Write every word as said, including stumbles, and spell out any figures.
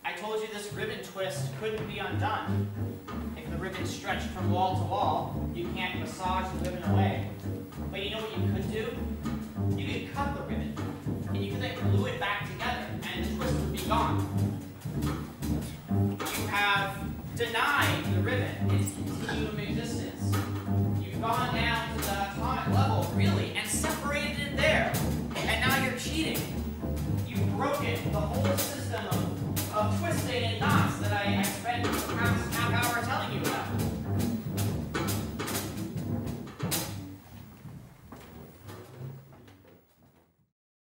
I told you this ribbon twist couldn't be undone. If the ribbon stretched from wall to wall, you can't massage the ribbon away. But you know what you could do? You could cut the ribbon, and you could then glue it back together, and the twist would be gone. You have denied the ribbon its continuum existence. You've gone down to the atomic level, really, and separated it there. And now you're cheating. You've broken the whole system of, of twisting and knots that I, I spent the past